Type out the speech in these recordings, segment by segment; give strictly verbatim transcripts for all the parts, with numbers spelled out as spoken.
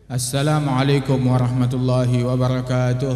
Assalamualaikum warahmatullahi wabarakatuh.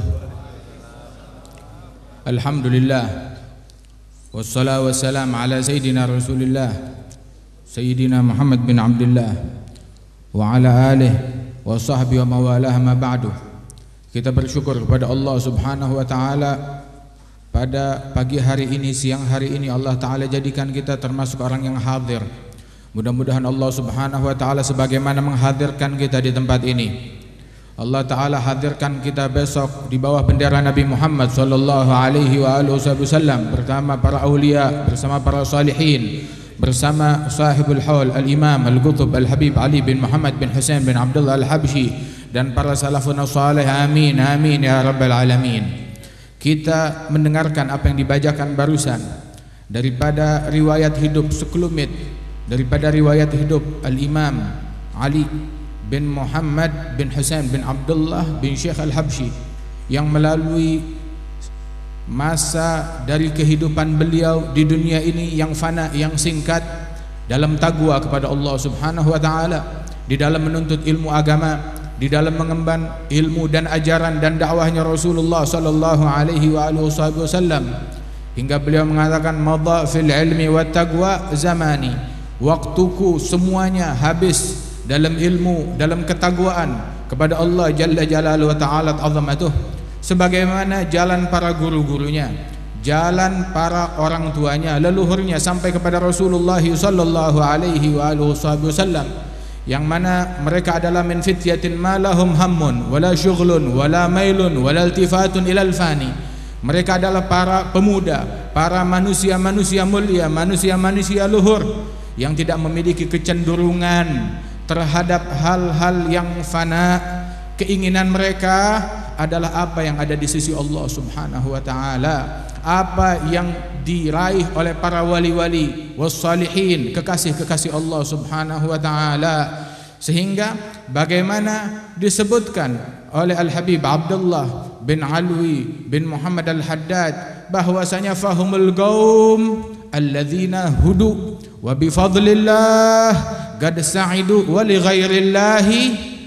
Alhamdulillah wassalatu wassalam ala sayyidina Rasulillah Sayyidina Muhammad bin Abdullah wa ala alihi wa sahbihi wa mawalah, ma ba'du. Kita bersyukur kepada Allah subhanahu wa ta'ala pada pagi hari ini, siang hari ini Allah ta'ala jadikan kita termasuk orang yang hadir. Mudah-mudahan Allah subhanahu wa ta'ala sebagaimana menghadirkan kita di tempat ini, Allah ta'ala hadirkan kita besok di bawah bendera Nabi Muhammad sallallahu alaihi wa alihi wasallam, bersama para awliya, bersama para salihin, bersama sahibul haul al-imam al-qutub al-habib Ali bin Muhammad bin Husain bin Abdullah al-Habshi dan para salafun salih. Amin amin ya rabbal alamin. Kita mendengarkan apa yang dibacakan barusan daripada riwayat hidup sekelumit, daripada riwayat hidup al-imam Ali bin Muhammad bin Husain bin Abdullah bin Syekh al-Habshi, yang melalui masa dari kehidupan beliau di dunia ini yang fana, yang singkat, dalam taqwa kepada Allah subhanahu wa ta'ala, di dalam menuntut ilmu agama, di dalam mengemban ilmu dan ajaran dan dakwahnya Rasulullah sallallahu alaihi wa alihi wasallam, hingga beliau mengatakan madha fil ilmi wa taqwa zamani, waktuku semuanya habis dalam ilmu, dalam ketakwaan kepada Allah jalla jalaluhu wa ta'ala azamatuh, sebagaimana jalan para guru-gurunya, jalan para orang tuanya, leluhurnya sampai kepada Rasulullah sallallahu alaihi wa alihi wasallam, yang mana mereka adalah min fityatin ma lahum hammun wala syughlun wala mailun wala iltifatun ilal fani. Mereka adalah para pemuda, para manusia-manusia mulia, manusia-manusia luhur yang tidak memiliki kecenderungan terhadap hal-hal yang fana. Keinginan mereka adalah apa yang ada di sisi Allah subhanahu wa ta'ala, apa yang diraih oleh para wali-wali wassalihin, kekasih-kekasih Allah subhanahu wa ta'ala. Sehingga bagaimana disebutkan oleh Al-Habib Abdullah bin Alwi bin Muhammad Al-Haddad bahwasanya fahumul qaum alladzina hudu wa bifadlillah qad sa'idu wa li ghairillahi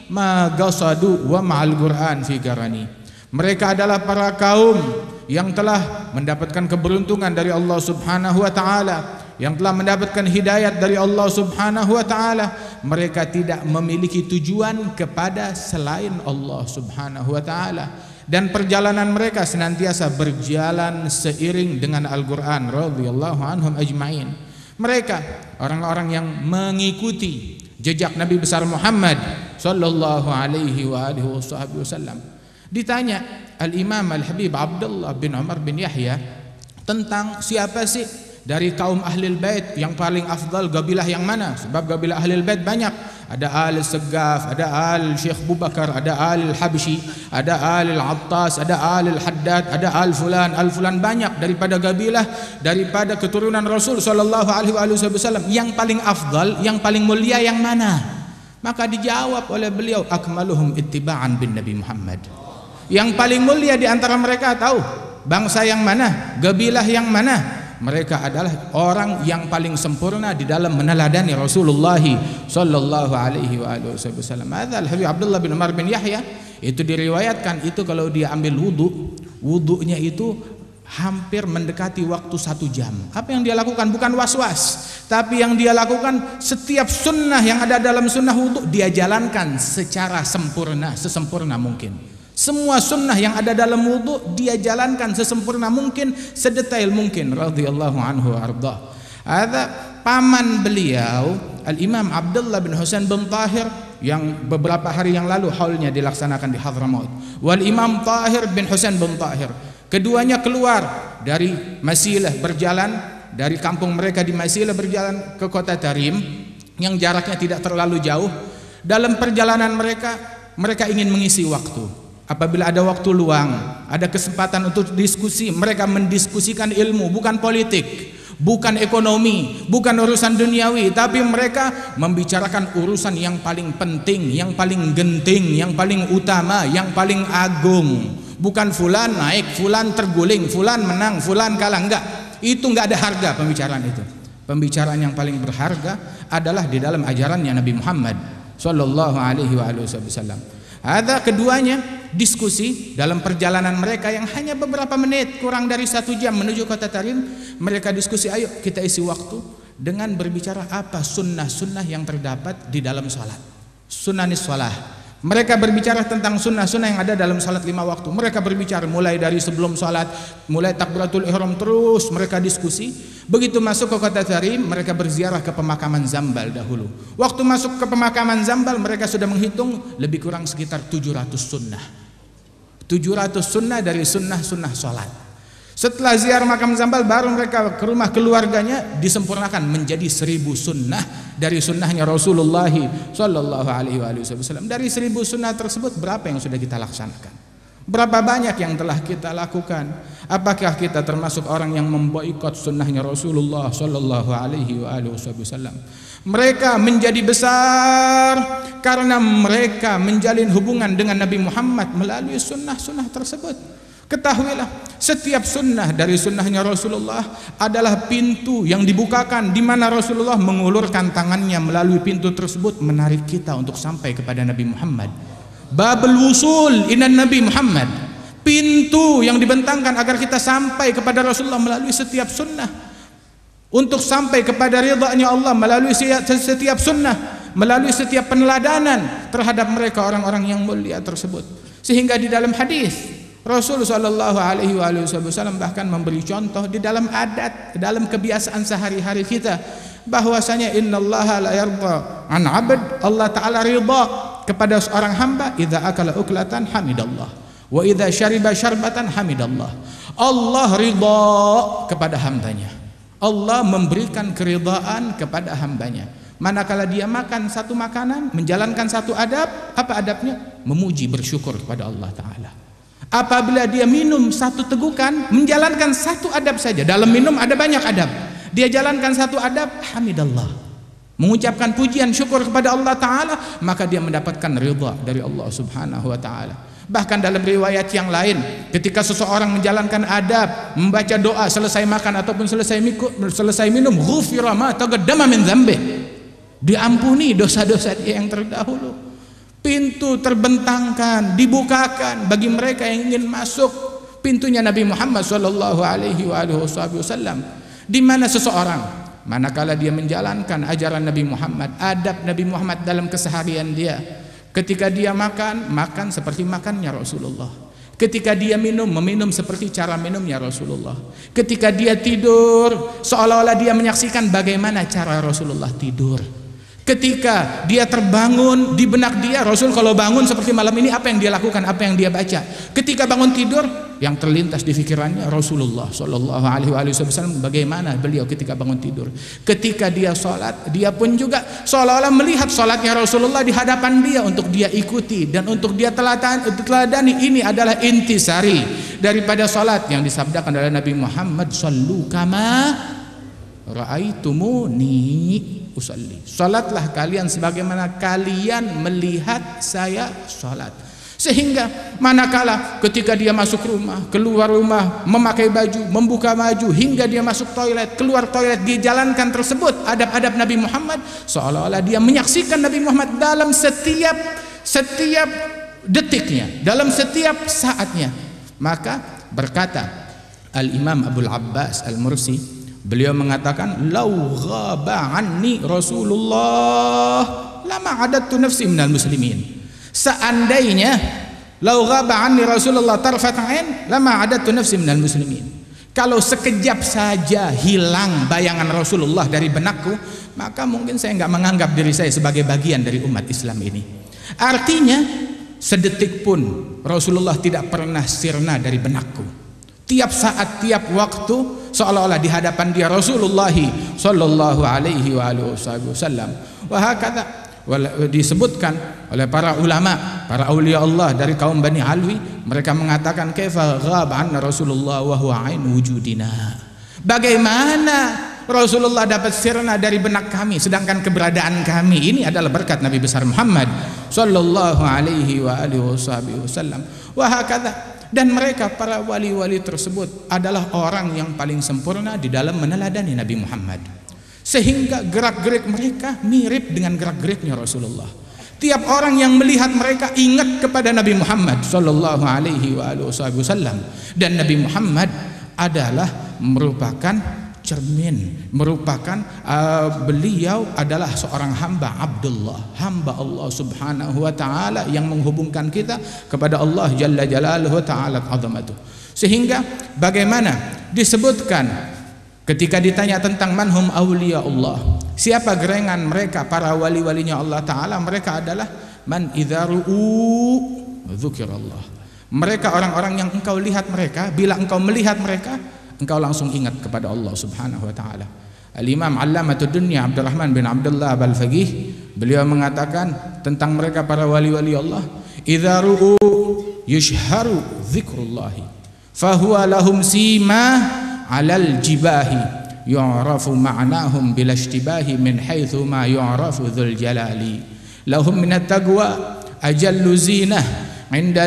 ma qasadu wa ma'al Qur'an fi qarani. Mereka adalah para kaum yang telah mendapatkan keberuntungan dari Allah subhanahu wa ta'ala, yang telah mendapatkan hidayat dari Allah subhanahu wa ta'ala. Mereka tidak memiliki tujuan kepada selain Allah subhanahu wa ta'ala, dan perjalanan mereka senantiasa berjalan seiring dengan Al-Quran radhiyallahu anhum ajma'in. Mereka orang-orang yang mengikuti jejak Nabi besar Muhammad sallallahu alaihi wa alihi wasallam. Ditanya Al-Imam Al-Habib Abdullah bin Umar bin Yahya tentang siapa sih dari kaum Ahlul Bait yang paling afdal, gabilah yang mana? Sebab gabilah Ahlul Bait banyak. Ada Al Segaf, ada Al Syekh Abu Bakar, ada Al Habshi, ada Al Attas, ada Al Haddad, ada Al Fulan, Al Fulan, banyak daripada gabilah, daripada keturunan Rasul sallallahu alaihi wasallam. Yang paling afdal, yang paling mulia yang mana? Maka dijawab oleh beliau, akmaluhum ittiba'an bin Nabi Muhammad. Yang paling mulia di antara mereka tahu bangsa yang mana, gabilah yang mana? Mereka adalah orang yang paling sempurna di dalam meneladani Rasulullah sallallahu alaihi wasallam. Hadza Al-Habib Abdullah bin Umar bin Yahya itu diriwayatkan, itu kalau dia ambil wudu, wudunya itu hampir mendekati waktu satu jam. Apa yang dia lakukan bukan was-was, tapi yang dia lakukan setiap sunnah yang ada dalam sunnah wudu dia jalankan secara sempurna, sesempurna mungkin. Semua sunnah yang ada dalam wudu dia jalankan sesempurna mungkin, sedetail mungkin radhiyallahu anhu arda. Ada paman beliau Al-Imam Abdullah bin Husain bin Tahir yang beberapa hari yang lalu haulnya dilaksanakan di Hadramaut. Wal Imam Tahir bin Husain bin Tahir, keduanya keluar dari Masilah, berjalan dari kampung mereka di Masilah berjalan ke kota Tarim yang jaraknya tidak terlalu jauh. Dalam perjalanan mereka, mereka ingin mengisi waktu. Apabila ada waktu luang, ada kesempatan untuk diskusi, mereka mendiskusikan ilmu, bukan politik, bukan ekonomi, bukan urusan duniawi, tapi mereka membicarakan urusan yang paling penting, yang paling genting, yang paling utama, yang paling agung. Bukan fulan naik, fulan terguling, fulan menang, fulan kalah, enggak. Itu enggak ada harga pembicaraan itu. Pembicaraan yang paling berharga adalah di dalam ajarannya Nabi Muhammad sallallahu alaihi wa alihi wasallam. Ada keduanya diskusi dalam perjalanan mereka yang hanya beberapa menit, kurang dari satu jam menuju kota Tarim. Mereka diskusi, ayo kita isi waktu dengan berbicara apa sunnah-sunnah yang terdapat di dalam salat, sunnanis salah. Mereka berbicara tentang sunnah-sunnah yang ada dalam salat lima waktu. Mereka berbicara mulai dari sebelum salat, mulai takbiratul ihram, terus mereka diskusi. Begitu masuk ke kota Tarim, mereka berziarah ke pemakaman Zambal dahulu. Waktu masuk ke pemakaman Zambal, mereka sudah menghitung lebih kurang sekitar tujuh ratus sunnah. tujuh ratus sunnah dari sunnah-sunnah salat. Setelah ziarah makam Zambal, baru mereka ke rumah keluarganya, disempurnakan menjadi seribu sunnah dari sunnahnya Rasulullah Sallallahu Alaihi Wasallam. Dari seribu sunnah tersebut, berapa yang sudah kita laksanakan? Berapa banyak yang telah kita lakukan? Apakah kita termasuk orang yang memboikot sunnahnya Rasulullah Sallallahu Alaihi Wasallam? Mereka menjadi besar karena mereka menjalin hubungan dengan Nabi Muhammad melalui sunnah-sunnah tersebut. Ketahuilah, setiap sunnah dari sunnahnya Rasulullah adalah pintu yang dibukakan, di mana Rasulullah mengulurkan tangannya melalui pintu tersebut, menarik kita untuk sampai kepada Nabi Muhammad. Babul wusul inan Nabi Muhammad, pintu yang dibentangkan agar kita sampai kepada Rasulullah melalui setiap sunnah, untuk sampai kepada ridha-Nya Allah melalui setiap sunnah, melalui setiap peneladanan terhadap mereka orang-orang yang mulia tersebut. Sehingga di dalam hadis Rasul sallallahu alaihi wasallam bahkan memberi contoh di dalam adat, dalam kebiasaan sehari-hari kita, bahwasanya innallaha la yarda an 'abd, Allah taala ridha kepada seorang hamba idza akala uklatan hamidallah wa idza syariba syarbatan hamidallah. Allah ridha kepada hambanya. Allah memberikan keridhaan kepada hambanya. Manakala dia makan satu makanan, menjalankan satu adab, apa adabnya? Memuji, bersyukur kepada Allah taala. Apabila dia minum satu tegukan, menjalankan satu adab saja. Dalam minum ada banyak adab. Dia jalankan satu adab, hamidallah, mengucapkan pujian syukur kepada Allah Ta'ala, maka dia mendapatkan ridha dari Allah Subhanahu Wa Ta'ala. Bahkan dalam riwayat yang lain, ketika seseorang menjalankan adab, membaca doa selesai makan ataupun selesai miku, selesai minum, ghufira ma taqaddama min dzambih, diampuni dosa-dosa dia yang terdahulu. Pintu terbentangkan, dibukakan bagi mereka yang ingin masuk pintunya Nabi Muhammad sallallahu alaihi wasallam, di mana seseorang manakala dia menjalankan ajaran Nabi Muhammad, adab Nabi Muhammad dalam keseharian dia, ketika dia makan, makan seperti makannya Rasulullah. Ketika dia minum, meminum seperti cara minumnya Rasulullah. Ketika dia tidur, seolah-olah dia menyaksikan bagaimana cara Rasulullah tidur. Ketika dia terbangun, di benak dia, Rasul kalau bangun seperti malam ini, apa yang dia lakukan, apa yang dia baca. Ketika bangun tidur, yang terlintas di pikirannya Rasulullah Sallallahu Alaihi Wasallam, bagaimana beliau ketika bangun tidur. Ketika dia sholat, dia pun juga seolah-olah melihat sholatnya Rasulullah di hadapan dia, untuk dia ikuti dan untuk dia teladani. Ini adalah intisari daripada sholat yang disabdakan oleh Nabi Muhammad, sallu kama ra'aitumuni usalli. Salatlah kalian sebagaimana kalian melihat saya salat. Sehingga manakala ketika dia masuk rumah, keluar rumah, memakai baju, membuka baju, hingga dia masuk toilet, keluar toilet, dia jalankan tersebut adab-adab Nabi Muhammad, seolah-olah dia menyaksikan Nabi Muhammad dalam setiap setiap detiknya, dalam setiap saatnya. Maka berkata Al-Imam Abul Abbas Al-Mursi, beliau mengatakan, lau ghaba anni Rasulullah lama adattu nafsi minal muslimin. Seandainya lau ghaba anni Rasulullah tarfat ain lama adattu nafsi minal muslimin. Kalau sekejap saja hilang bayangan Rasulullah dari benakku, maka mungkin saya enggak menganggap diri saya sebagai bagian dari umat Islam ini. Artinya sedetik pun Rasulullah tidak pernah sirna dari benakku. Tiap saat, tiap waktu, seolah-olah di hadapan dia Rasulullah sallallahu alaihi wasallam. Wahakata disebutkan oleh para ulama, para aulia Allah dari kaum Bani Alwi, mereka mengatakan kaifa ghaba anna Rasulullah wa huwa ain wujudina. Bagaimana Rasulullah dapat sirna dari benak kami sedangkan keberadaan kami ini adalah berkat Nabi besar Muhammad sallallahu alaihi wasallam. Wahakata, dan mereka para wali-wali tersebut adalah orang yang paling sempurna di dalam meneladani Nabi Muhammad, sehingga gerak-gerik mereka mirip dengan gerak-geriknya Rasulullah. Tiap orang yang melihat mereka ingat kepada Nabi Muhammad sallallahu alaihi wasallam, dan Nabi Muhammad adalah merupakan cermin, merupakan uh, beliau adalah seorang hamba Abdullah, hamba Allah Subhanahu wa taala yang menghubungkan kita kepada Allah Jalla Jalaluhu wa ta'ala azamatuh. Sehingga bagaimana disebutkan ketika ditanya tentang manhum awliya Allah, siapa gerangan mereka para wali-walinya Allah Ta'ala, mereka adalah man idza ru'u dzukirallah. Mereka orang-orang yang engkau lihat mereka, bila engkau melihat mereka, engkau langsung ingat kepada Allah Subhanahu wa Ta'ala. Al-Imam Allamatud Dunya Abdurrahman bin Abdullah Al-Faqih, beliau mengatakan tentang mereka para wali-wali Allah, idza ru'u yushharu dzikrullahi fahuwa lahum sima alal jibahi yu'rafu ma'nahum bila ishtibahi min haitsu ma yu'rafu dzul jalali lahum minat taqwa ajallu zinah inda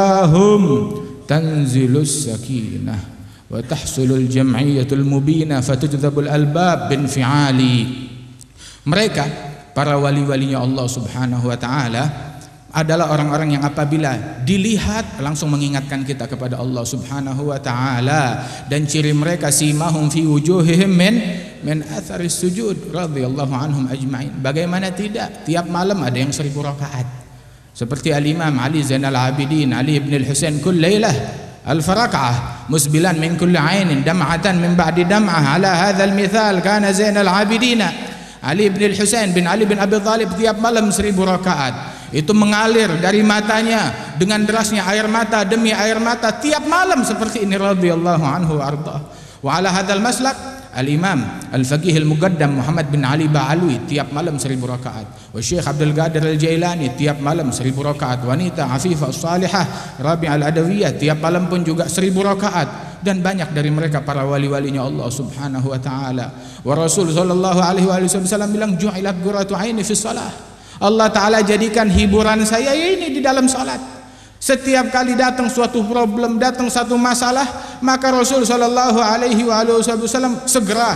ligahum tanzilus sakinah wa tahsulul jam'iyyatul mubinah fatujdzabul albab bin fi'ali. Mereka para wali-walinya Allah Subhanahu wa taala adalah orang-orang yang apabila dilihat langsung mengingatkan kita kepada Allah Subhanahu wa taala, dan ciri mereka simahum fi wujuhihim min min atharis sujud radhiyallahu anhum ajma'in. Bagaimana tidak, tiap malam ada yang seribu rakaat. Seperti Al-Imam Ali Zainal Abidin Ali ibn al-Husain kull lailah alf raka'ah musbilan min kulli 'ainin dam'atan min ba'di dam'ah. Ala hadzal mithal kana Zainal Abidin Ali ibn al-Husain bin Ali bin Abi Thalib tiap malam seribu rakaat. Itu mengalir dari matanya dengan derasnya air mata demi air mata tiap malam seperti ini radhiyallahu anhu wa arda. Wa ala hadzal maslak Al-Imam Al-Faqih Al-Muqaddam Muhammad bin Ali Ba'alwi tiap malam seribu rakaat. Wa Syekh Abdul Qadir Al-Jailani tiap malam seribu rakaat. Wanita Afifah As-Salihah Rabi' Al-Adawiyah tiap malam pun juga seribu rakaat. Dan banyak dari mereka para wali-walinya Allah Subhanahu wa taala. Wa Rasul sallallahu alaihi wasallam bilang ju'ilat qurratu aini fi shalah. Allah Ta'ala jadikan hiburan saya ini di dalam salat. Setiap kali datang suatu problem, datang satu masalah, maka Rasul Sallallahu Alaihi Wasallam segera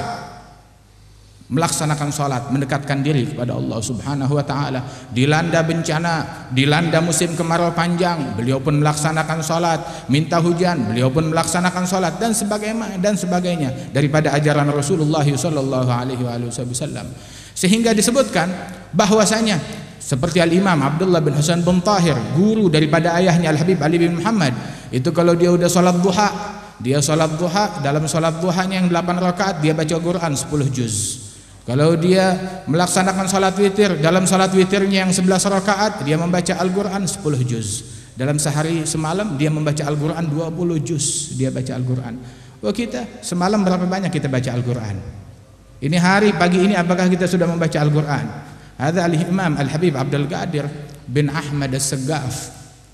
melaksanakan salat, mendekatkan diri kepada Allah Subhanahu Wa Ta'ala. Dilanda bencana, dilanda musim kemarau panjang, beliau pun melaksanakan salat. Minta hujan, beliau pun melaksanakan salat, dan sebagainya dan sebagainya daripada ajaran Rasulullah Sallallahu Alaihi Wasallam. Sehingga disebutkan bahwasanya seperti Al-Imam Abdullah bin Hasan bin Tahir, guru daripada ayahnya Al-Habib Ali bin Muhammad, itu kalau dia udah salat duha, dia salat duha, dalam salat duhanya yang delapan rakaat dia baca Quran sepuluh juz. Kalau dia melaksanakan salat witir, dalam salat witirnya yang sebelas rakaat dia membaca Al-Quran sepuluh juz. Dalam sehari semalam dia membaca Al-Quran dua puluh juz, dia baca Al-Quran. Oh, kita semalam berapa banyak kita baca Al-Quran? Ini hari pagi ini apakah kita sudah membaca Al-Quran? Hadza Al-Imam Al-Habib Abdul Qadir bin Ahmad As-Saggaf.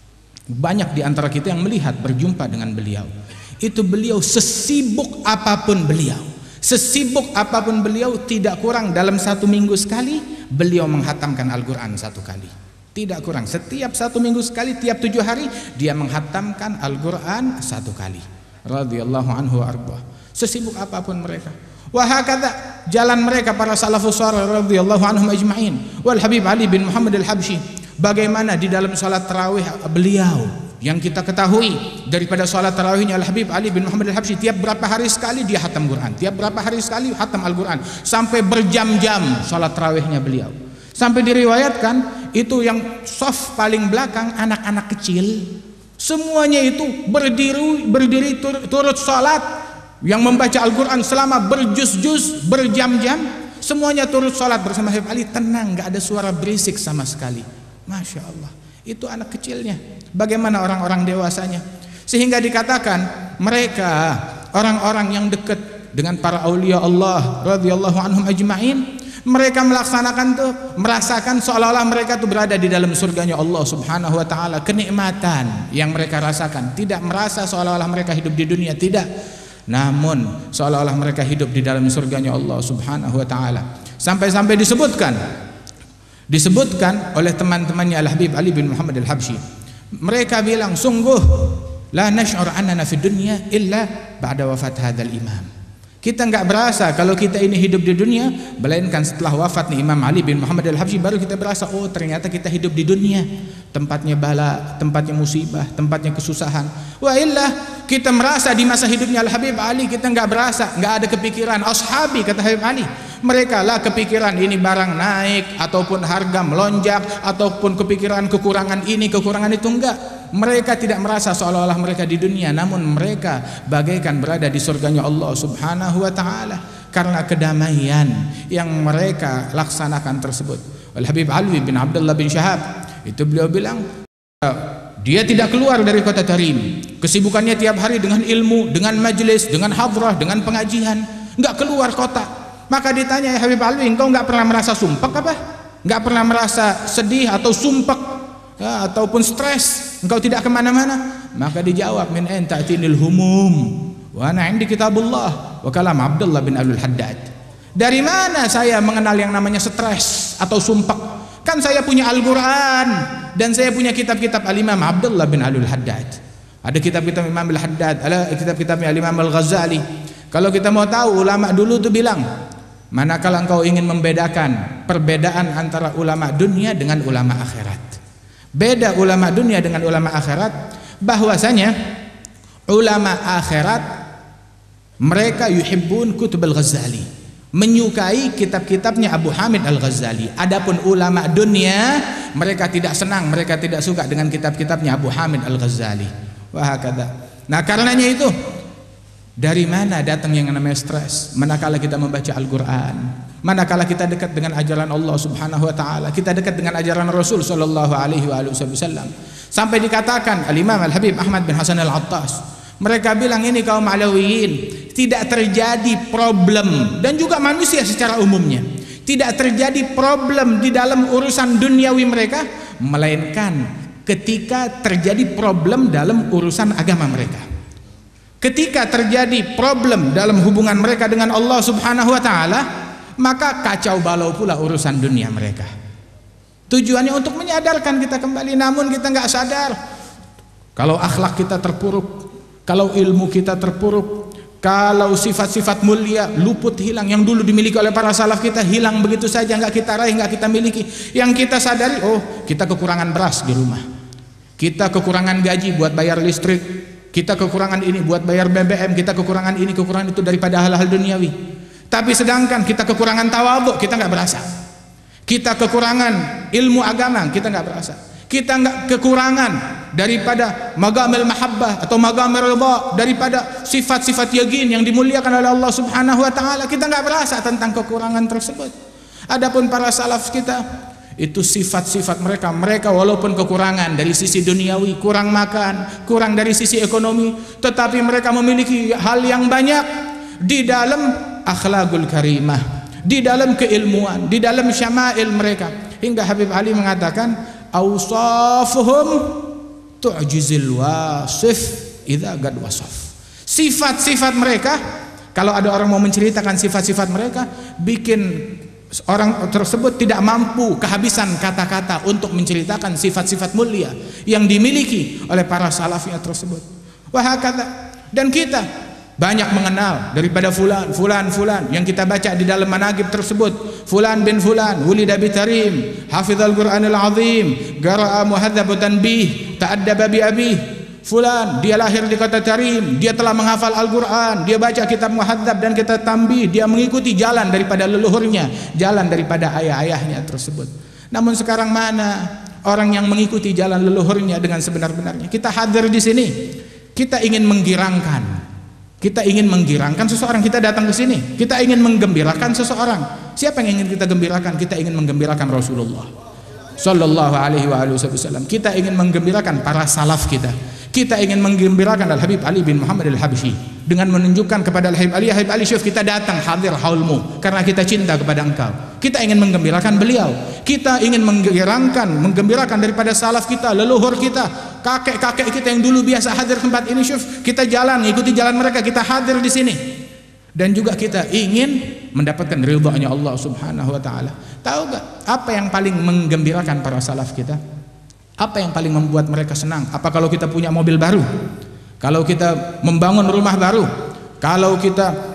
Banyak di antara kita yang melihat, berjumpa dengan beliau. Itu beliau sesibuk apapun beliau, sesibuk apapun beliau, tidak kurang dalam satu minggu sekali beliau menghatamkan Al-Quran satu kali. Tidak kurang, setiap satu minggu sekali, tiap tujuh hari dia menghatamkan Al-Quran satu kali. Radhiyallahu anhu arba. Sesibuk apapun mereka. Wahakadha jalan mereka para salafus salih radhiyallahu anhum ajma'in. Wal Habib Ali bin Muhammad Al-Habsyi, bagaimana di dalam salat tarawih beliau yang kita ketahui daripada salat tarawihnya Al-Habib Ali bin Muhammad Al-Habsyi, tiap berapa hari sekali dia khatam Quran, tiap berapa hari sekali khatam Al-Quran, sampai berjam-jam salat tarawihnya beliau. Sampai diriwayatkan itu yang saf paling belakang anak-anak kecil, semuanya itu berdiri berdiri tur, turut salat. Yang membaca Al-Quran selama berjuz-juz, berjam-jam, semuanya turut sholat bersama Habib Ali, tenang, gak ada suara berisik sama sekali. Masya Allah, itu anak kecilnya. Bagaimana orang-orang dewasanya? Sehingga dikatakan mereka orang-orang yang dekat dengan para aulia Allah radhiyallahu anhum ajma'in, mereka melaksanakan tuh, merasakan seolah-olah mereka tuh berada di dalam surganya Allah Subhanahu wa taala. Kenikmatan yang mereka rasakan, tidak merasa seolah-olah mereka hidup di dunia, tidak. Namun seolah-olah mereka hidup di dalam surganya Allah Subhanahu wa taala. Sampai-sampai disebutkan disebutkan oleh teman-temannya Al-Habib Ali bin Muhammad Al-Habsyi, mereka bilang, sungguh la nash'ur annana fid dunya illa ba'da wafat hadzal imam. Kita nggak berasa kalau kita ini hidup di dunia, melainkan setelah wafatnya Imam Ali bin Muhammad al-Habsyi baru kita berasa, oh ternyata kita hidup di dunia, tempatnya bala, tempatnya musibah, tempatnya kesusahan. Wa illah kita merasa di masa hidupnya Al-Habib Ali kita nggak berasa, nggak ada kepikiran. Ashabi, kata Habib Ali, mereka lah kepikiran ini barang naik ataupun harga melonjak ataupun kepikiran kekurangan ini kekurangan itu, enggak. Mereka tidak merasa seolah-olah mereka di dunia, namun mereka bagaikan berada di surganya Allah Subhanahu wa taala karena kedamaian yang mereka laksanakan tersebut. Al-Habib Alwi bin Abdullah bin Syahab itu beliau bilang dia tidak keluar dari kota Tarim. Kesibukannya tiap hari dengan ilmu, dengan majelis, dengan hadrah, dengan pengajian, enggak keluar kota. Maka ditanya, ya Habib Alwi, engkau enggak pernah merasa sumpek apa? Enggak pernah merasa sedih atau sumpek ya, ataupun stres? Engkau tidak kemana-mana? Maka dijawab, min ain ta'tinil humum wa ana 'indi kitabullah wa kalam Abdullah bin Abdul Haddad. Dari mana saya mengenal yang namanya stres atau sumpek? Kan saya punya Al-Quran dan saya punya kitab-kitab Al-Imam Abdullah bin Abdul Haddad. Ada kitab-kitab Imam Al-Haddad, ada kitab-kitabnya Al-Imam Al-Ghazali. Kalau kita mau tahu, ulama dulu tuh bilang, manakala engkau ingin membedakan perbedaan antara ulama dunia dengan ulama akhirat. Beda ulama dunia dengan ulama akhirat, bahwasanya ulama akhirat mereka yuhibbun kutub al-Ghazali, menyukai kitab-kitabnya Abu Hamid al-Ghazali. Adapun ulama dunia mereka tidak senang, mereka tidak suka dengan kitab-kitabnya Abu Hamid al-Ghazali. Wah kata. Nah karenanya itu, dari mana datang yang namanya stres? Manakala kita membaca Al-Quran, manakala kita dekat dengan ajaran Allah Subhanahu wa taala, kita dekat dengan ajaran Rasul sallallahu alaihi wasallam. Sampai dikatakan Al-Imam Al-Habib Ahmad bin Hasan Al-Attas, mereka bilang ini kaum Alawiyin tidak terjadi problem, dan juga manusia secara umumnya tidak terjadi problem di dalam urusan duniawi mereka, melainkan ketika terjadi problem dalam urusan agama mereka. Ketika terjadi problem dalam hubungan mereka dengan Allah Subhanahu wa taala, maka kacau balau pula urusan dunia mereka. Tujuannya untuk menyadarkan kita kembali, namun kita nggak sadar. Kalau akhlak kita terpuruk, kalau ilmu kita terpuruk, kalau sifat-sifat mulia luput hilang yang dulu dimiliki oleh para salaf kita, hilang begitu saja, nggak kita raih, nggak kita miliki. Yang kita sadari, oh kita kekurangan beras di rumah, kita kekurangan gaji buat bayar listrik, kita kekurangan ini buat bayar B B M, kita kekurangan ini, kekurangan itu daripada hal-hal duniawi. Tapi sedangkan kita kekurangan tawadhu, kita nggak berasa. Kita kekurangan ilmu agama, kita nggak berasa. Kita nggak kekurangan daripada magamil mahabbah atau magamil ridha, daripada sifat-sifat yakin yang dimuliakan oleh Allah Subhanahu wa taala, kita nggak berasa tentang kekurangan tersebut. Adapun para salaf kita, itu sifat-sifat mereka, mereka walaupun kekurangan dari sisi duniawi, kurang makan, kurang dari sisi ekonomi, tetapi mereka memiliki hal yang banyak di dalam akhlakul karimah, di dalam keilmuan, di dalam syama'il mereka. Hingga Habib Ali mengatakan, awsafuhum tu'jizil wasif idza gad wasaf. Sifat-sifat mereka, kalau ada orang mau menceritakan sifat-sifat mereka, bikin orang tersebut tidak mampu kehabisan kata-kata untuk menceritakan sifat-sifat mulia yang dimiliki oleh para salafiyah tersebut. Wahakata. Dan kita banyak mengenal daripada fulan, fulan, fulan yang kita baca di dalam manaqib tersebut. Fulan bin fulan, wulida bi Tarim, hafizal Qur'anil azim, qara'a muhadzab tanbih, ta'addaba bi abih. Fulan, dia lahir di kota Tarim, dia telah menghafal Al-Quran, dia baca kitab muhadzab dan kitab tambih, dia mengikuti jalan daripada leluhurnya, jalan daripada ayah-ayahnya tersebut. Namun sekarang mana orang yang mengikuti jalan leluhurnya dengan sebenar-benarnya? Kita hadir di sini, kita ingin menggirangkan, kita ingin menggirangkan seseorang, kita datang ke sini, kita ingin menggembirakan seseorang. Siapa yang ingin kita gembirakan? Kita ingin menggembirakan Rasulullah sallallahu alaihi wasallam. Kita ingin menggembirakan para salaf kita. Kita ingin menggembirakan Al-Habib Ali bin Muhammad Al-Habsyi dengan menunjukkan kepada Al-Habib Ali, Habib Ali, syuf kita datang hadir haulmu karena kita cinta kepada engkau. Kita ingin menggembirakan beliau. Kita ingin menggembirakan, menggembirakan daripada salaf kita, leluhur kita, kakek-kakek kita yang dulu biasa hadir tempat ini, syuf kita jalan, ikuti jalan mereka, kita hadir di sini. Dan juga kita ingin mendapatkan ridha-Nya Allah Subhanahu wa taala. Tahu gak apa yang paling menggembirakan para salaf kita? Apa yang paling membuat mereka senang? Apa kalau kita punya mobil baru? Kalau kita membangun rumah baru? Kalau kita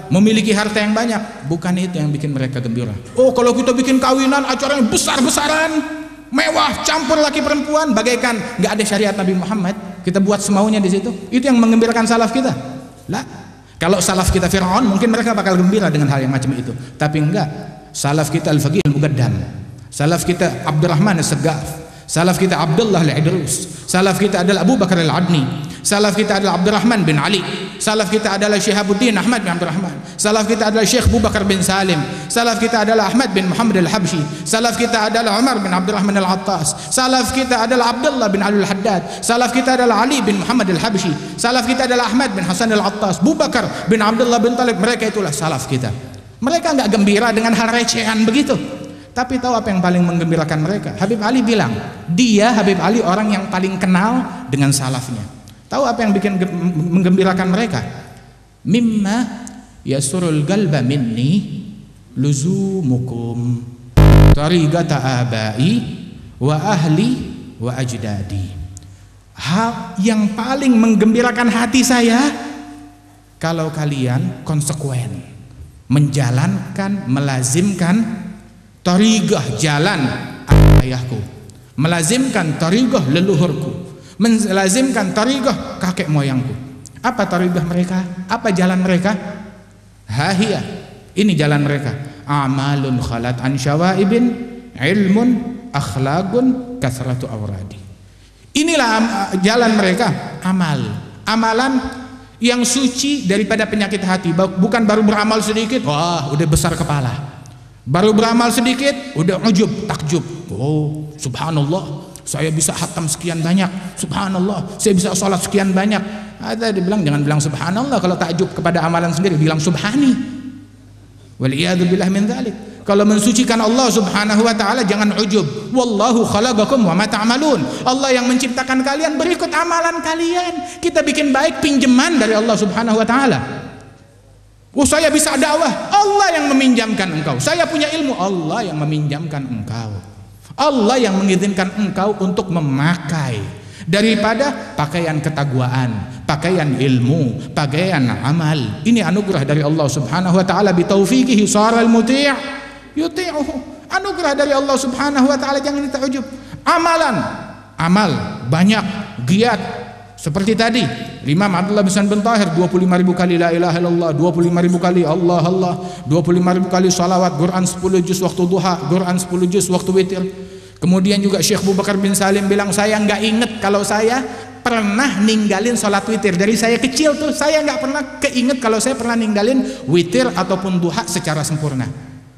memiliki harta yang banyak, bukan itu yang bikin mereka gembira. Oh, kalau kita bikin kawinan acaranya besar-besaran, mewah, campur laki perempuan, bagaikan nggak ada syariat Nabi Muhammad, kita buat semaunya di situ. Itu yang menggembirakan salaf kita. Lah, kalau salaf kita Fir'aun, mungkin mereka bakal gembira dengan hal yang macam itu. Tapi enggak. Salaf kita Al-Faqih Al-Muqaddam, salaf kita Abdurrahman As-Saggaf, salaf kita Abdullah Al-Idrus, salaf kita adalah Abu Bakar Al-Adni, salaf kita adalah Abdurrahman bin Ali, salaf kita adalah Syihabuddin Ahmad bin Abdurrahman, salaf kita adalah Syekh Abu Bakar bin Salim, salaf kita adalah Ahmad bin Muhammad Al-Habsyi, salaf kita adalah Umar bin Abdurrahman Al-Attas, salaf kita adalah Abdullah bin Ali Al-Haddad, salaf kita adalah Ali bin Muhammad Al-Habsyi, salaf kita adalah Ahmad bin Hasan Al-Attas, Abu Bakar bin Abdullah bin Talib. Mereka itulah salaf kita. Mereka nggak gembira dengan hal recehan begitu. Tapi tahu apa yang paling menggembirakan mereka? Habib Ali bilang, dia Habib Ali orang yang paling kenal dengan salafnya. Tahu apa yang bikin menggembirakan mereka? Mimma yasurul galba minni luzumukum tariqata abai wa ahli wa ajdadi. Hal yang paling menggembirakan hati saya kalau kalian konsekuen menjalankan, melazimkan tariqah jalan ayahku, melazimkan tariqah leluhurku, melazimkan tariqah kakek moyangku. Apa tariqah mereka? Apa jalan mereka? Hahiyah, ini jalan mereka. Amalun khalat an syawaibin, ilmun akhlaqun kasratu awradi. Inilah jalan mereka. Amal, amalan yang suci daripada penyakit hati. Bukan baru beramal sedikit, wah udah besar kepala. Baru beramal sedikit, udah ujub, takjub. Oh, subhanallah, saya bisa hatam sekian banyak. Subhanallah, saya bisa sholat sekian banyak. Ada dibilang jangan bilang subhanallah kalau takjub kepada amalan sendiri, bilang subhani. Waliyadzubillah min dzalik. Kalau mensucikan Allah Subhanahu wa taala jangan ujub. Wallahu khalaqakum wa ma ta'malun. Allah yang menciptakan kalian, berikut amalan kalian. Kita bikin baik pinjaman dari Allah Subhanahu wa taala. Oh, saya bisa dakwah, Allah yang meminjamkan engkau. Saya punya ilmu, Allah yang meminjamkan engkau. Allah yang mengizinkan engkau untuk memakai daripada pakaian ketakwaan, pakaian ilmu, pakaian amal. Ini anugerah dari Allah Subhanahu wa taala bi taufiqihi saral muti' yuti'uhu. Anugerah dari Allah Subhanahu wa taala, jangan kita ujub. Amalan, amal banyak, giat seperti tadi Imam Abdullah bin San bin Tahir dua puluh lima ribu kali la ilaha illallah, dua puluh lima ribu kali Allah Allah, dua puluh lima ribu kali salawat, Quran sepuluh juz waktu duha, Quran sepuluh juz waktu witir. Kemudian juga Syekh Abu Bakar bin Salim bilang, saya nggak inget kalau saya pernah ninggalin sholat witir. Dari saya kecil tuh saya nggak pernah keinget kalau saya pernah ninggalin witir ataupun duha secara sempurna.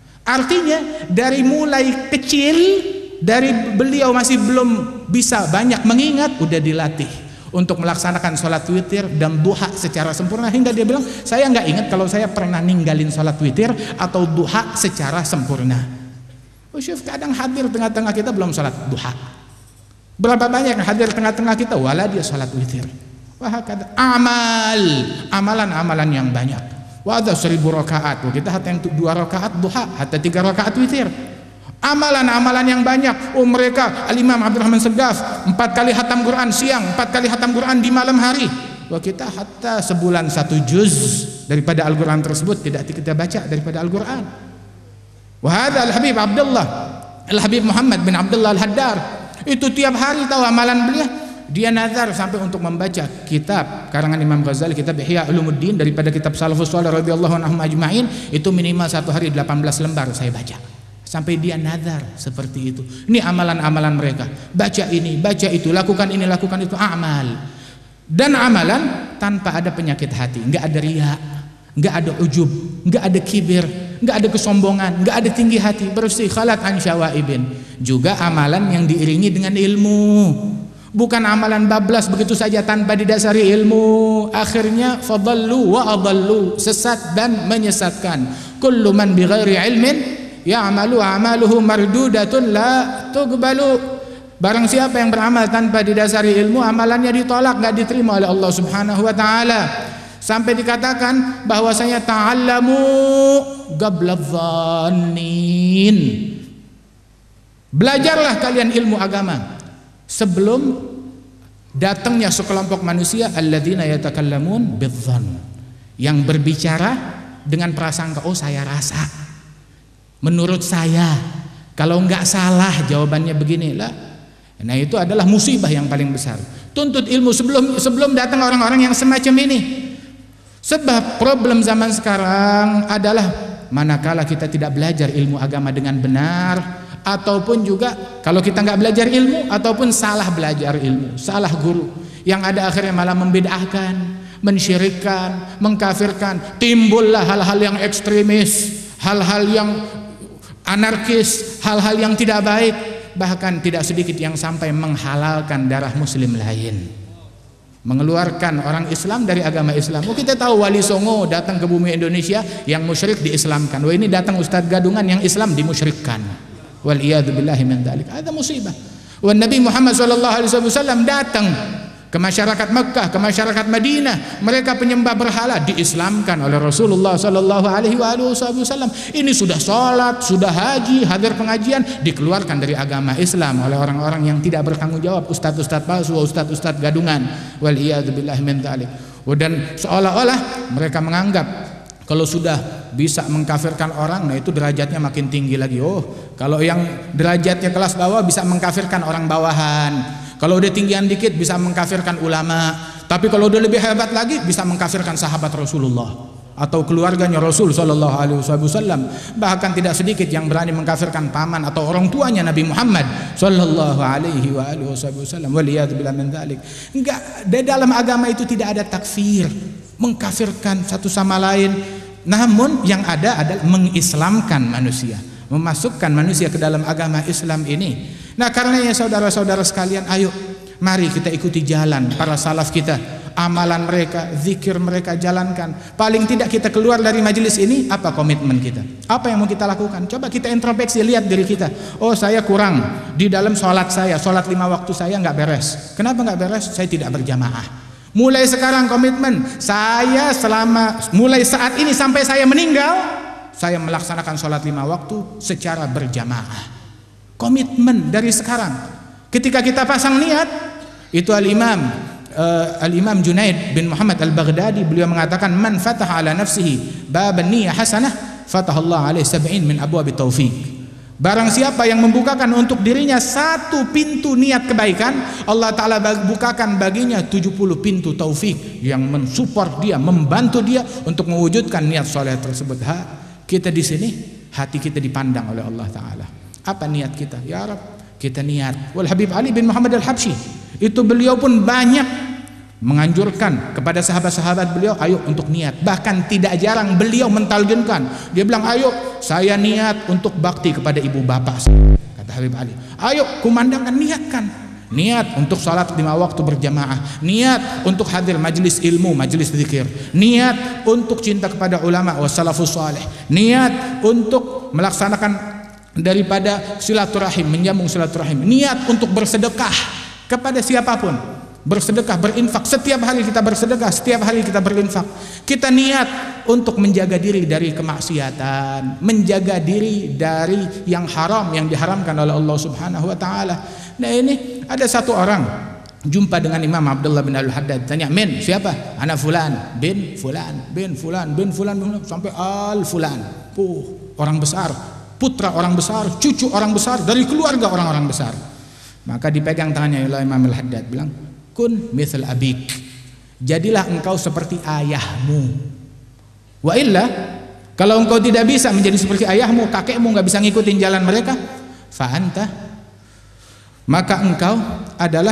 Artinya dari mulai kecil, dari beliau masih belum bisa banyak mengingat, udah dilatih untuk melaksanakan sholat witir dan duha secara sempurna, hingga dia bilang saya nggak ingat kalau saya pernah ninggalin sholat witir atau duha secara sempurna. Oh, Syekh kadang hadir tengah-tengah kita belum sholat duha. Berapa banyak yang hadir tengah-tengah kita wala dia sholat witir. Wah, kata amal, amalan-amalan yang banyak. Wah, ada seribu rakaat. Kita hatta yang dua rakaat duha, hatta tiga rakaat witir. Amalan-amalan yang banyak. Oh, mereka Al-Imam Abdurrahman Saggaf empat kali hatam Quran siang, empat kali hatam Quran di malam hari. Wah, kita hatta sebulan satu juz daripada Al-Quran tersebut tidak kita baca daripada Al-Quran. Wah, ada Al-Habib Abdullah Al-Habib Muhammad bin Abdullah Al-Haddar, itu tiap hari tahu amalan beliau. Dia nazar sampai untuk membaca kitab karangan Imam Ghazali, kitab Ihya Ulumuddin, daripada kitab Salafus Shalih radhiyallahu anhum ajma'in, itu minimal satu hari delapan belas lembar saya baca. Sampai dia nazar seperti itu. Ini amalan-amalan mereka. Baca ini, baca itu, lakukan ini, lakukan itu, amal. Dan amalan tanpa ada penyakit hati, enggak ada riya, enggak ada ujub, enggak ada kibir, enggak ada kesombongan, enggak ada tinggi hati, bersih, khalat an syawaibin. Juga amalan yang diiringi dengan ilmu. Bukan amalan bablas begitu saja tanpa didasari ilmu. Akhirnya fadallu wa adallu, sesat dan menyesatkan. Kullu man bighairi ilmin ya'malu amaluhu mardudatun la tuqbalu. Barang siapa yang beramal tanpa didasari ilmu, amalannya ditolak, enggak diterima oleh Allah Subhanahu wa taala. Sampai dikatakan bahwasanya ta'allamu qabla dhannin. Belajarlah kalian ilmu agama sebelum datangnya sekelompok manusia alladzina yatakallamun bidzann, yang berbicara dengan prasangka, oh saya rasa, menurut saya, kalau nggak salah jawabannya beginilah. Nah itu adalah musibah yang paling besar. Tuntut ilmu sebelum sebelum datang orang-orang yang semacam ini. Sebab problem zaman sekarang adalah manakala kita tidak belajar ilmu agama dengan benar, ataupun juga kalau kita nggak belajar ilmu ataupun salah belajar ilmu, salah guru, yang ada akhirnya malah membid'ahkan, mensyirikkan, mengkafirkan. Timbullah hal-hal yang ekstremis, hal-hal yang anarkis, hal-hal yang tidak baik, bahkan tidak sedikit yang sampai menghalalkan darah muslim lain, mengeluarkan orang Islam dari agama Islam. Oh, kita tahu Wali Songo datang ke bumi Indonesia, yang musyrik diislamkan. Wah, ini datang Ustadz Gadungan yang Islam dimusyrikkan. Wal iyadu billahi min dzalik. Ada musibah. Wa Nabi Muhammad sallallahu alaihi wasallam datang ke masyarakat Mekah, ke masyarakat Madinah, mereka penyembah berhala, diislamkan oleh Rasulullah sallallahu alaihi wasallam. Ini sudah sholat, sudah haji, hadir pengajian, dikeluarkan dari agama Islam oleh orang-orang yang tidak bertanggung jawab, ustadz-ustadz palsu, ustadz-ustadz gadungan. Wal iyadu billahi min dzalik. Dan seolah-olah mereka menganggap kalau sudah bisa mengkafirkan orang, nah itu derajatnya makin tinggi lagi. Oh, kalau yang derajatnya kelas bawah bisa mengkafirkan orang bawahan. Kalau udah tinggian dikit bisa mengkafirkan ulama. Tapi kalau udah lebih hebat lagi bisa mengkafirkan sahabat Rasulullah atau keluarganya Rasul sallallahu alaihi wasallam. Bahkan tidak sedikit yang berani mengkafirkan paman atau orang tuanya Nabi Muhammad sallallahu alaihi wasallam. Waliyadu billahi min dzalik. Enggak, di dalam agama itu tidak ada takfir, mengkafirkan satu sama lain. Namun yang ada adalah mengislamkan manusia, memasukkan manusia ke dalam agama Islam ini. Nah karenanya saudara-saudara sekalian, ayo mari kita ikuti jalan para salaf kita, amalan mereka, zikir mereka jalankan. Paling tidak kita keluar dari majelis ini, apa komitmen kita? Apa yang mau kita lakukan? Coba kita introspeksi, lihat diri kita. Oh, saya kurang di dalam sholat saya, sholat lima waktu saya nggak beres. Kenapa nggak beres? Saya tidak berjamaah. Mulai sekarang komitmen saya, selama mulai saat ini sampai saya meninggal, saya melaksanakan sholat lima waktu secara berjamaah. Komitmen dari sekarang. Ketika kita pasang niat, itu al-imam uh, al-imam Junaid bin Muhammad al-Baghdadi, beliau mengatakan, man fataha ala nafsihi baban niyah hasanah fatahallahu alaihi sab'in min abwabi taufiq. Barang siapa yang membukakan untuk dirinya satu pintu niat kebaikan, Allah Ta'ala bukakan baginya tujuh puluh pintu taufik yang mensupport dia, membantu dia untuk mewujudkan niat soleh tersebut. Ha, kita di sini, hati kita dipandang oleh Allah Ta'ala. Apa niat kita? Ya Rab, kita niat. Wal Habib Ali bin Muhammad al-Habsyi, itu beliau pun banyak menganjurkan kepada sahabat-sahabat beliau, ayo untuk niat. Bahkan tidak jarang beliau mentalgenkan, dia bilang, ayo saya niat untuk bakti kepada ibu bapak, kata Habib Ali. Ayo kumandangkan, niatkan, niat untuk salat lima waktu berjamaah, niat untuk hadir majelis ilmu, majelis zikir, niat untuk cinta kepada ulama wassalafus salih, niat untuk melaksanakan daripada silaturahim, menyambung silaturahim, niat untuk bersedekah kepada siapapun, bersedekah, berinfak. Setiap hari kita bersedekah, setiap hari kita berinfak. Kita niat untuk menjaga diri dari kemaksiatan, menjaga diri dari yang haram, yang diharamkan oleh Allah Subhanahu wa taala. Nah, ini ada satu orang jumpa dengan Imam Abdullah bin Al-Haddad, tanya, "Men, siapa?" "Ana fulan bin fulan bin fulan bin fulan bin fulan," sampai al fulan. Oh, orang besar, putra orang besar, cucu orang besar, dari keluarga orang-orang besar. Maka dipegang tangannya oleh Imam Al-Haddad, bilang, kun misal abik, jadilah engkau seperti ayahmu. Wa illa, kalau engkau tidak bisa menjadi seperti ayahmu, kakekmu nggak bisa ngikutin jalan mereka, fa anta, maka engkau adalah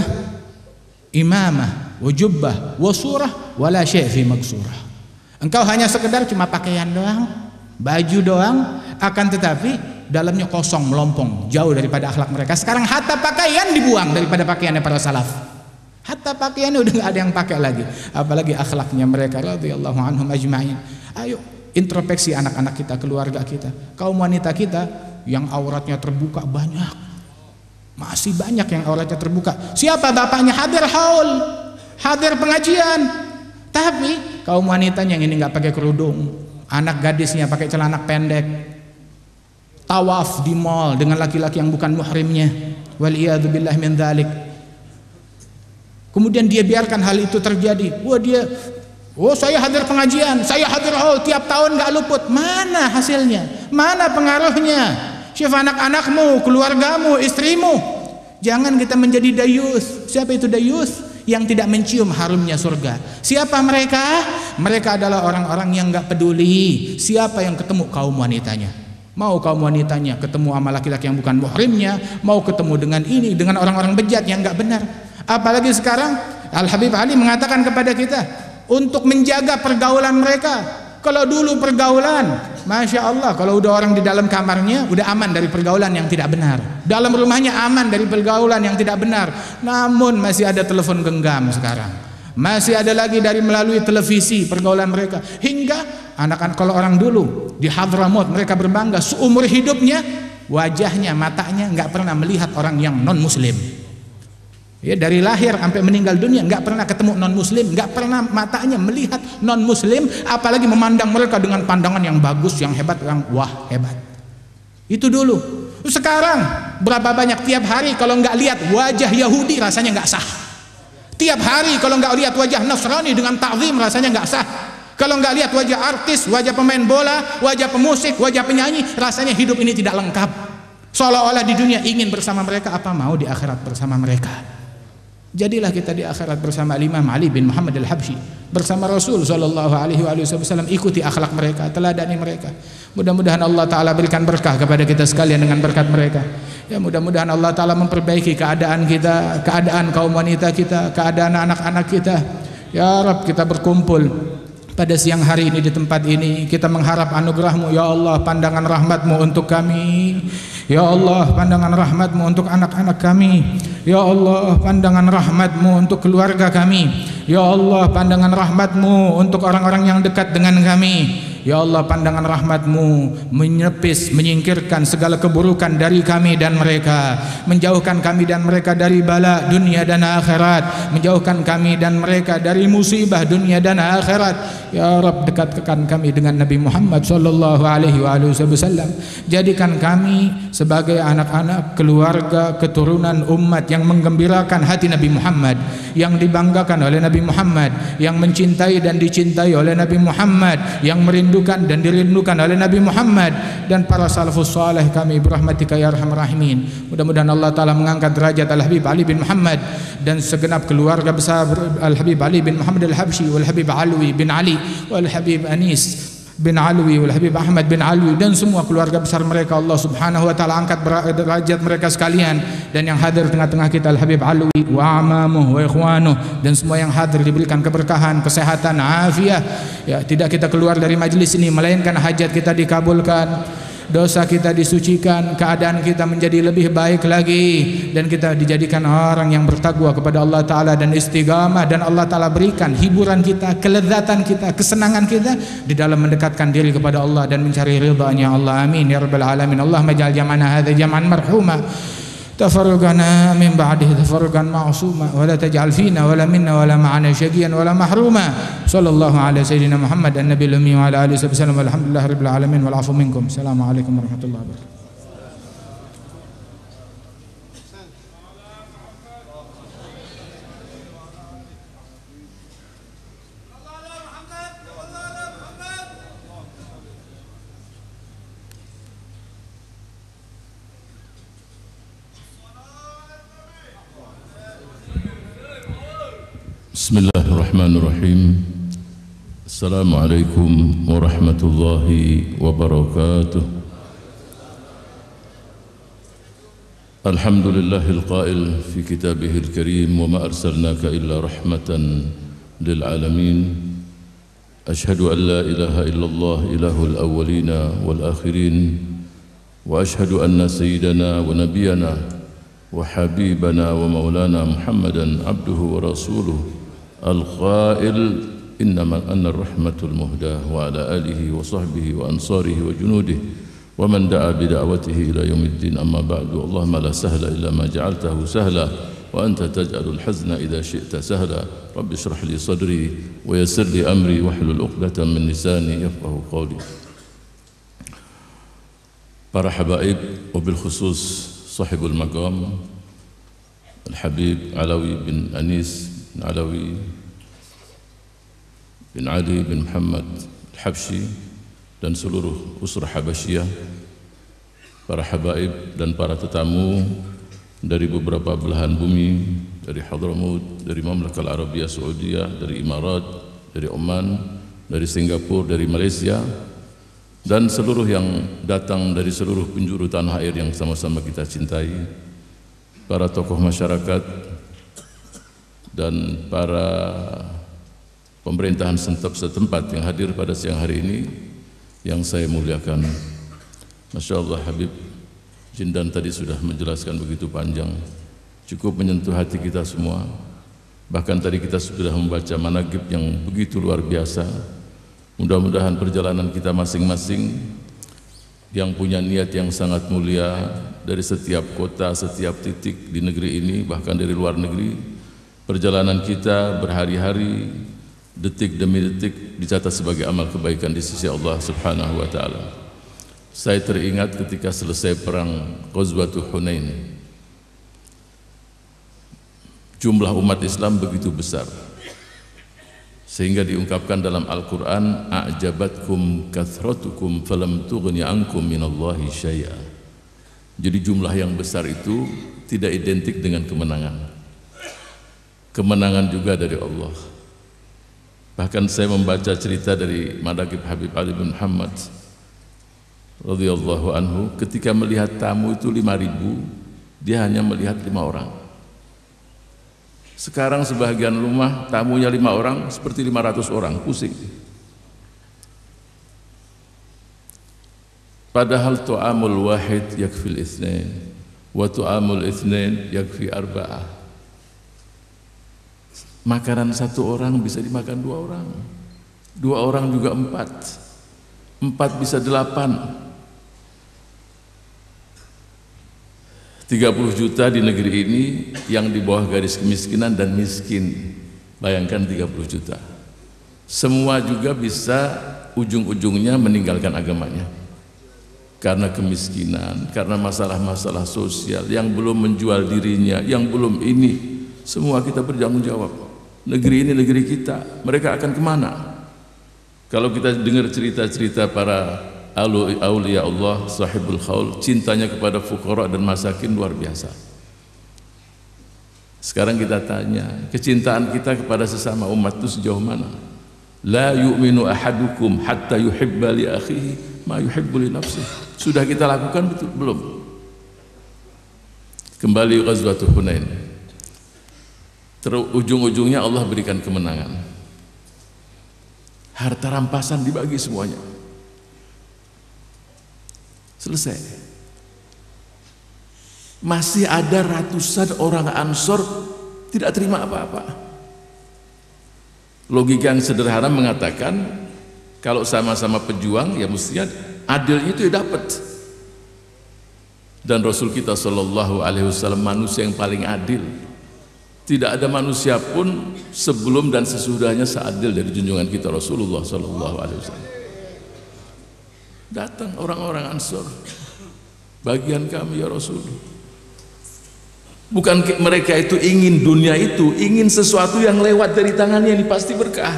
imamah wa jubbah wa surah wala syai' fi maksurah. Engkau hanya sekedar cuma pakaian doang, baju doang, akan tetapi dalamnya kosong, melompong, jauh daripada akhlak mereka. Sekarang hatta pakaian dibuang daripada pakaiannya para salaf. Hatta pakaiannya udah nggak ada yang pakai lagi, apalagi akhlaknya mereka radhiyallahu anhum ajma'in. Ayo introspeksi anak-anak kita, keluarga kita, kaum wanita kita yang auratnya terbuka banyak, masih banyak yang auratnya terbuka. Siapa bapaknya hadir haul, hadir pengajian, tapi kaum wanitanya yang ini nggak pakai kerudung, anak gadisnya pakai celana pendek, tawaf di mall dengan laki-laki yang bukan muhrimnya, waliyadu billahi min dzalik. Kemudian dia biarkan hal itu terjadi. Wah, dia Oh, saya hadir pengajian, saya hadir oh tiap tahun nggak luput. Mana hasilnya? Mana pengaruhnya? Syekh, anak-anakmu, keluargamu, istrimu. Jangan kita menjadi dayus. Siapa itu dayus? Yang tidak mencium harumnya surga. Siapa mereka? Mereka adalah orang-orang yang nggak peduli siapa yang ketemu kaum wanitanya. Mau kaum wanitanya ketemu sama laki-laki yang bukan muhrimnya, mau ketemu dengan ini, dengan orang-orang bejat yang nggak benar. Apalagi sekarang Al-Habib Ali mengatakan kepada kita untuk menjaga pergaulan mereka. Kalau dulu pergaulan, Masya Allah, kalau udah orang di dalam kamarnya udah aman dari pergaulan yang tidak benar, dalam rumahnya aman dari pergaulan yang tidak benar. Namun masih ada telepon genggam sekarang, masih ada lagi dari melalui televisi pergaulan mereka. Hingga anak-anak, kalau orang dulu di Hadramaut mereka berbangga seumur hidupnya wajahnya, matanya nggak pernah melihat orang yang non muslim. Ya, dari lahir sampai meninggal dunia nggak pernah ketemu non muslim, nggak pernah matanya melihat non muslim, apalagi memandang mereka dengan pandangan yang bagus, yang hebat, yang wah hebat. Itu dulu. Sekarang berapa banyak tiap hari kalau nggak lihat wajah Yahudi rasanya nggak sah. Tiap hari kalau nggak lihat wajah Nasrani dengan ta'zim rasanya nggak sah. Kalau nggak lihat wajah artis, wajah pemain bola, wajah pemusik, wajah penyanyi, rasanya hidup ini tidak lengkap. Seolah-olah di dunia ingin bersama mereka, apa mau di akhirat bersama mereka. Jadilah kita di akhirat bersama Imam Ali bin Muhammad Al-Habsyi, bersama Rasul sallallahu alaihi wasallam. Ikuti akhlak mereka, teladani mereka. Mudah-mudahan Allah Ta'ala berikan berkah kepada kita sekalian dengan berkat mereka. Ya, mudah-mudahan Allah Ta'ala memperbaiki keadaan kita, keadaan kaum wanita kita, keadaan anak-anak kita. Ya Rabb, kita berkumpul pada siang hari ini di tempat ini, kita mengharap anugerah-Mu. Ya Allah, pandangan rahmat-Mu untuk kami. Ya Allah, pandangan rahmat-Mu untuk anak-anak kami. Ya Allah, pandangan rahmat-Mu untuk keluarga kami. Ya Allah, pandangan rahmat-Mu untuk orang-orang yang dekat dengan kami. Ya Allah, pandangan rahmat-Mu menyepis, menyingkirkan segala keburukan dari kami dan mereka, menjauhkan kami dan mereka dari bala dunia dan akhirat, menjauhkan kami dan mereka dari musibah dunia dan akhirat. Ya Rabb, dekatkan kami dengan Nabi Muhammad sallallahu alaihi wasallam. Jadikan kami sebagai anak-anak, keluarga, keturunan umat yang menggembirakan hati Nabi Muhammad, yang dibanggakan oleh Nabi Muhammad, yang mencintai dan dicintai oleh Nabi Muhammad, yang merindukan dan dirindukan oleh Nabi Muhammad dan para salafus saleh kami birahmatika ya arhamar rahimin. Mudah-mudahan Allah Ta'ala mengangkat derajat Al-Habib Ali bin Muhammad dan segenap keluarga besar Al-Habib Ali bin Muhammad Al-Habsyi, wal Habib Alwi bin Ali, wal Habib Anis bin Alwi, wal Habib Ahmad bin Alwi, dan semua keluarga besar mereka. Allah Subhanahu wa Ta'ala angkat derajat mereka sekalian. Dan yang hadir tengah-tengah kita Al Habib Alwi wa amamuh wa ikhwanuh, dan semua yang hadir diberikan keberkahan, kesehatan, afiah. Ya, tidak kita keluar dari majlis ini melainkan hajat kita dikabulkan, dosa kita disucikan, keadaan kita menjadi lebih baik lagi, dan kita dijadikan orang yang bertakwa kepada Allah Ta'ala dan istiqamah, dan Allah Ta'ala berikan hiburan kita, kelezatan kita, kesenangan kita di dalam mendekatkan diri kepada Allah dan mencari ridha-Nya Allah. Amin ya rabbal alamin. Allahumma ja'al jam'ana hadza jam'an marhuma, tafarruqana min ba'dihi tafarruqan ma'suma, wa la taj'al fina wa la minna wa la ma'ana syaqiyan wa la mahruma. Sallallahu ala sayyidina Muhammad an-nabiyil ummi wa ala alihi wasallam. Walhamdulillahi rabbil alamin wal 'afu minkum. Assalamualaikum warahmatullahi wabarakatuh. Bismillahirrahmanirrahim. Assalamualaikum warahmatullahi wabarakatuh. Alhamdulillahil qail fi kitabihil karim, wa ma arsalnaka illa rahmatan lil alamin. Ashhadu an la ilaha illallah ilahul awwalina wal akhirin, wa ashhadu anna sayyidana wa nabiyana wa habibana wa maulana Muhammadan abduhu wa rasuluh القائل إنما أن الرحمة المهداة وعلى آله وصحبه وأنصاره وجنوده ومن دعا بدعوته إلى يوم الدين. أما بعد، اللهم لا سهل إلا ما جعلته سهلا وأنت تجعل الحزن إذا شئت سهلا. رب اشرح لي صدري ويسر لي أمري واحلل عقدة من لساني يفقهوا قولي. Para habaib, wabil khusus sahibul maqam Al-Habib Alawi bin Anis bin Alawi bin Ali bin Muhammad Al-Habsyi dan seluruh usrah Habasyiyah, para habaib dan para tetamu dari beberapa belahan bumi, dari Hadramaut, dari Mamlakah Al-Arabiyah Saudiyah, dari Imarat, dari Oman, dari Singapura, dari Malaysia, dan seluruh yang datang dari seluruh penjuru tanah air yang sama-sama kita cintai, para tokoh masyarakat dan para pemerintahan setempat yang hadir pada siang hari ini yang saya muliakan. Masya Allah, Habib Jindan tadi sudah menjelaskan begitu panjang, cukup menyentuh hati kita semua. Bahkan tadi kita sudah membaca manaqib yang begitu luar biasa. Mudah-mudahan perjalanan kita masing-masing yang punya niat yang sangat mulia dari setiap kota, setiap titik di negeri ini, bahkan dari luar negeri, perjalanan kita berhari-hari, detik demi detik dicatat sebagai amal kebaikan di sisi Allah Subhanahu wa taala. Saya teringat ketika selesai perang Ghazwatul Hunain, jumlah umat Islam begitu besar sehingga diungkapkan dalam Al-Quran, a'jabatkum kathratukum falam tughni ankum minallahi syai'a. Jadi jumlah yang besar itu tidak identik dengan kemenangan. Kemenangan juga dari Allah. Bahkan saya membaca cerita dari manaqib Habib Ali bin Muhammad radhiyallahu anhu, ketika melihat tamu itu lima ribu, dia hanya melihat lima orang. Sekarang sebagian rumah tamunya lima orang seperti lima ratus orang, pusing. Padahal tu'amul wahid yakfil itsnain wa tu'amul itsnain yakfi arba'ah. Makanan satu orang bisa dimakan dua orang, dua orang juga empat, empat bisa delapan. tiga puluh juta di negeri ini yang di bawah garis kemiskinan dan miskin. Bayangkan tiga puluh juta. Semua juga bisa ujung-ujungnya meninggalkan agamanya. Karena kemiskinan, karena masalah-masalah sosial, yang belum menjual dirinya, yang belum ini. Semua kita bertanggung jawab. Negeri ini negeri kita, mereka akan kemana? Kalau kita dengar cerita-cerita para auliya Allah, sahibul khaul, cintanya kepada fuqara dan masakin luar biasa. Sekarang kita tanya, kecintaan kita kepada sesama umat itu sejauh mana? La yu'minu ahadukum hatta yuhibba li akhihi ma yuhibbu li nafsihi. Sudah kita lakukan betul belum? Kembali Ghazwatul Hunain. Ujung-ujungnya Allah berikan kemenangan. Harta rampasan dibagi semuanya. Selesai. Masih ada ratusan orang Ansor tidak terima apa-apa. Logika yang sederhana mengatakan kalau sama-sama pejuang ya mestinya adilnya itu ya dapat. Dan Rasul kita Shallallahu Alaihi Wasallam manusia yang paling adil. Tidak ada manusia pun sebelum dan sesudahnya seadil dari junjungan kita Rasulullah Shallallahu Alaihi Wasallam. Datang orang-orang Ansor, bagian kami ya Rasul. Bukan mereka itu ingin dunia itu, ingin sesuatu yang lewat dari tangannya ini pasti berkah.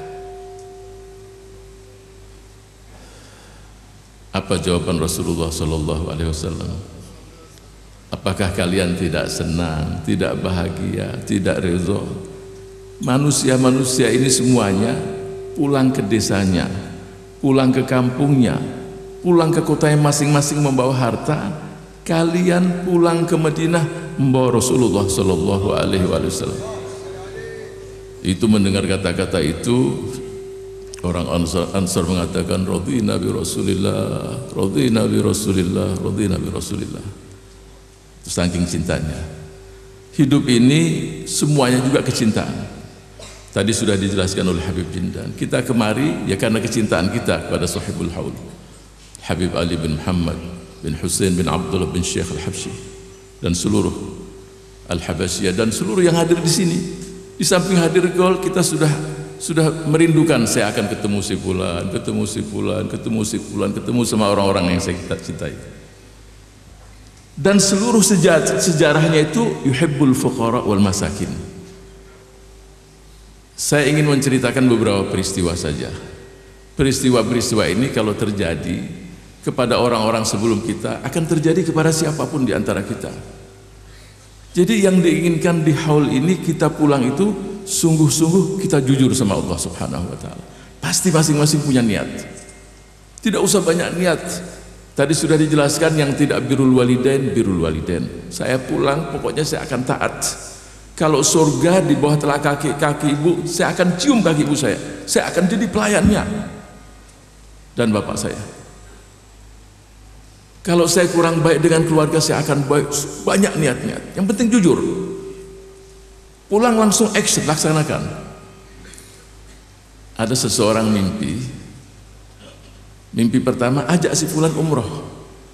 Apa jawaban Rasulullah Sallallahu Alaihi Wasallam? Apakah kalian tidak senang, tidak bahagia, tidak ridho? Manusia-manusia ini semuanya pulang ke desanya, pulang ke kampungnya, pulang ke kotanya masing-masing membawa harta. Kalian pulang ke Madinah membawa Rasulullah Sallallahu Alaihi Wasallam. Itu mendengar kata-kata itu, orang Ansar, Ansar mengatakan radhina bi Rasulillah, radhina bi Rasulillah, radhina bi Rasulillah. Saking cintanya. Hidup ini semuanya juga kecintaan. Tadi sudah dijelaskan oleh Habib Jindan. Kita kemari ya karena kecintaan kita kepada Sahibul Haul, Habib Ali bin Muhammad bin Hussein bin Abdullah bin Syekh Al-Habsyi dan seluruh Al-Habasyiyah dan seluruh yang hadir di sini. Di samping hadir gol, kita sudah sudah merindukan saya akan ketemu si fulan, ketemu si fulan, ketemu si fulan, ketemu sama orang-orang yang saya cintai. Dan seluruh sejarah, sejarahnya itu yuhibbul fuqara wal masakin. Saya ingin menceritakan beberapa peristiwa saja. Peristiwa-peristiwa ini kalau terjadi kepada orang-orang sebelum kita, akan terjadi kepada siapapun di antara kita. Jadi yang diinginkan di haul ini, kita pulang itu sungguh-sungguh kita jujur sama Allah Subhanahu wa Ta'ala. Pasti masing-masing punya niat. Tidak usah banyak niat. Tadi sudah dijelaskan yang tidak birrul walidain, birrul walidain. Saya pulang pokoknya saya akan taat. Kalau surga di bawah telapak kaki, kaki ibu, saya akan cium kaki ibu saya. Saya akan jadi pelayannya dan bapak saya. Kalau saya kurang baik dengan keluarga, saya akan baik, banyak niat-niat. Yang penting jujur. Pulang langsung action, laksanakan. Ada seseorang mimpi. Mimpi pertama, ajak si fulan umroh.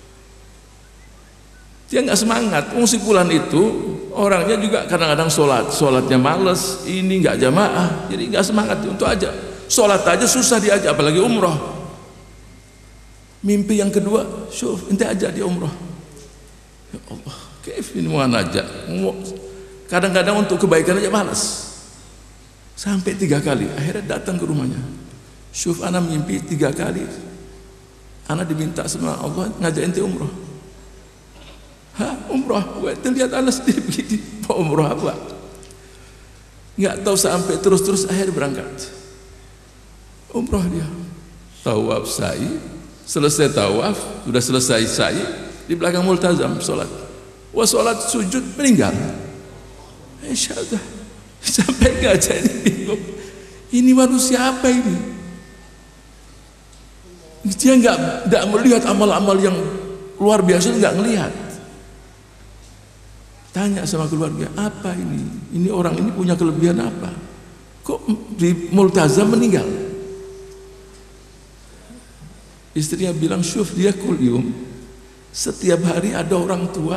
Dia nggak semangat. Oh, si fulan itu orangnya juga kadang-kadang sholat, sholatnya males, ini nggak jamaah, jadi nggak semangat untuk ajak. Sholat aja susah diajak, apalagi umroh. Mimpi yang kedua, syuf, ente ajak dia umroh. Ya Allah, kaif ini mau ajak. Kadang-kadang untuk kebaikan aja malas. Sampai tiga kali, akhirnya datang ke rumahnya. Syuf, ana mimpi tiga kali. Ana diminta sama Allah ngajak ente umroh. Hah, umroh? Gue lihat anak sendiri begini, mau umroh apa? Nggak tahu sampai terus-terus akhir berangkat. Umroh dia, tawaf sa'i, selesai tawaf, sudah selesai sa'i, di belakang multazam sholat. Wah, sholat sujud meninggal. Insyaallah, sampai gajah ini bingung. Ini manusia apa ini? Dia nggak nggak melihat amal-amal yang luar biasa, nggak ngelihat. Tanya sama keluarga, apa ini? Ini orang ini punya kelebihan apa? Kok di multazam meninggal? Istrinya bilang, syuf, dia kulium. Setiap hari ada orang tua,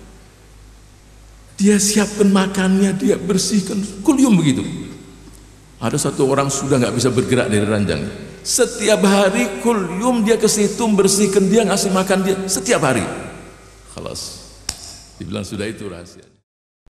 dia siapkan makannya, dia bersihkan, kulium begitu. Ada satu orang sudah nggak bisa bergerak dari ranjang. Setiap hari kulium, dia ke situ bersihkan, dia ngasih makan dia setiap hari. Khalas. Dibilang sudah itu rahasia.